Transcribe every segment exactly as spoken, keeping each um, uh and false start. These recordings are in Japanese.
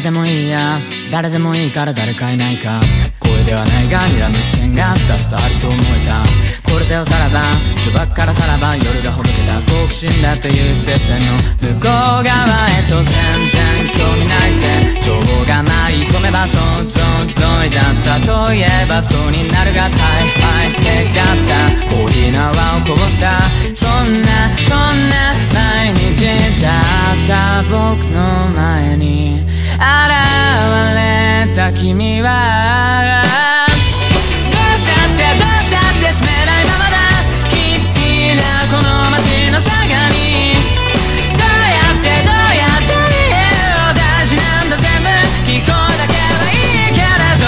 でもいいや、誰でもいいから誰かいないか。声ではないが睨む視線がスタスタあると思えた。これでおさらば序盤からさらば、夜がほどけた好奇心だというステーションの向こう側へと全然興味ないって情報が舞い込めば想像通りだったといえばそうになるが大敗的だった。コーヒーの泡をこぼしたそんなそんな毎日だった僕の前に現れた君はどうしたってどうしたって住めないままだ。きっぴなこの街の坂にどうやってどうやって家を大事なんだ全部聞こえだけはいいけれど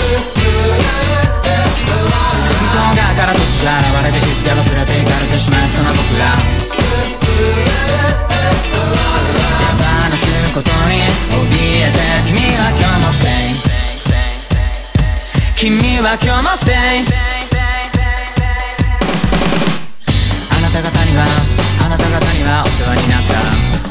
向こう側から突如現れて気づけば連れて行かれてしまいその僕ら手放すことに怯えて君は今日も stay 君は今日も stay あなた方にはあなた方にはお世話になった。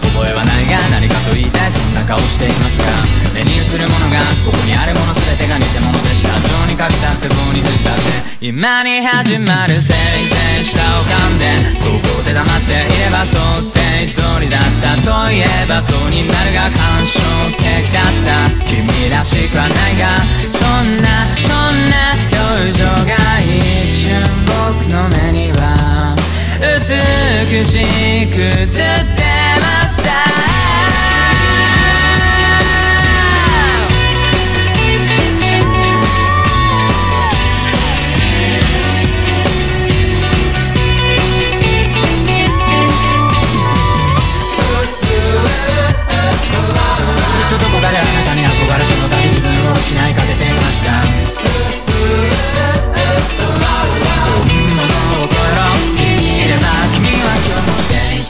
覚えはないが何かと言いたいそんな顔していますが、目に映るものがここにあるもの全てが偽物でした。情にかけたって棒に振ったって今に始まるせいぜい下を噛んでそこで黙っていれば想定通りだったといえばそうになるが感傷的だった。君らしくはないがそんなそんな表情が一瞬僕の目には美しく映ってました。ずっとどこかであなたに憧れその度自分を失いかけていました。本物を超えろ君いれば君は今日も stay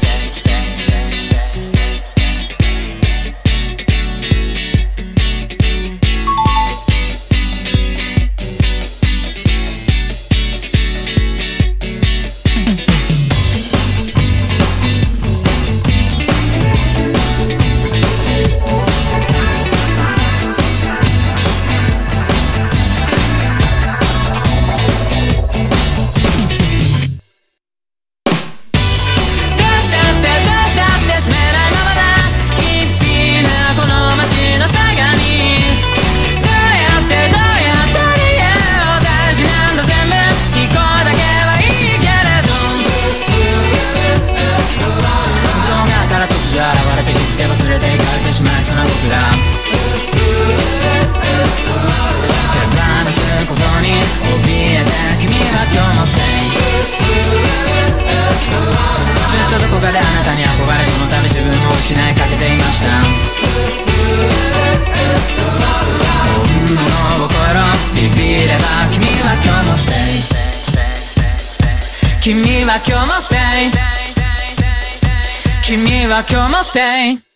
君は今日も stay 君は今日も stay